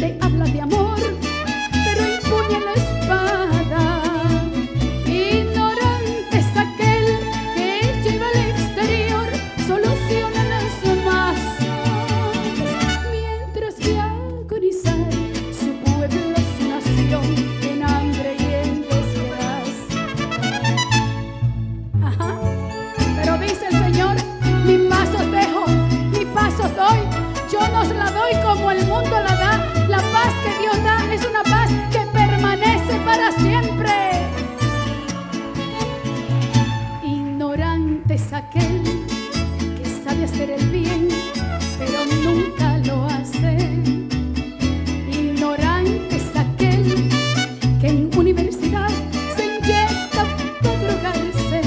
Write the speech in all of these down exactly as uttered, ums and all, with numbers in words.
le habla de amor, pero empuña la espada. Ignorante es aquel que lleva al exterior soluciona las masas, mientras que agonizar su pueblo, su nación, en hambre y en desgracia. Ajá. Pero dice el Señor: mi paz os dejo, mi paz os doy. Yo no os la doy como el mundo la da. La paz que Dios da es una paz que permanece para siempre. Ignorante es aquel que sabe hacer el bien, pero nunca lo hace. Ignorante es aquel que en universidad se inyecta para drogarse.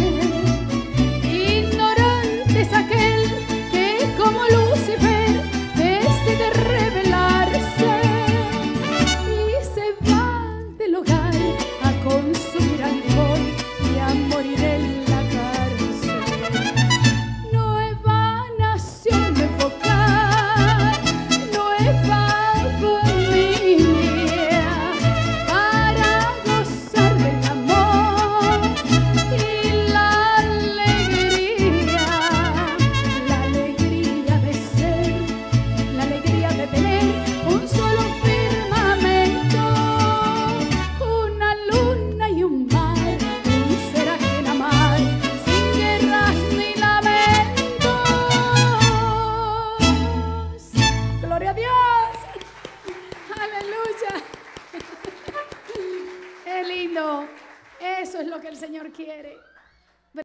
Ignorante es aquel que como Lucifer decide rebelarse y se va del hogar a consumir alcohol y a morir en la cárcel. Nueva nación, nuevo hogar, nueva familia, para gozar del amor y la alegría, la alegría de ser, la alegría de tener un solo firmamento, una luna y un mar, un ser ajeno a amar, sin guerras ni lamentos. Gloria a Dios. Aleluya. Qué lindo. Eso es lo que el Señor quiere.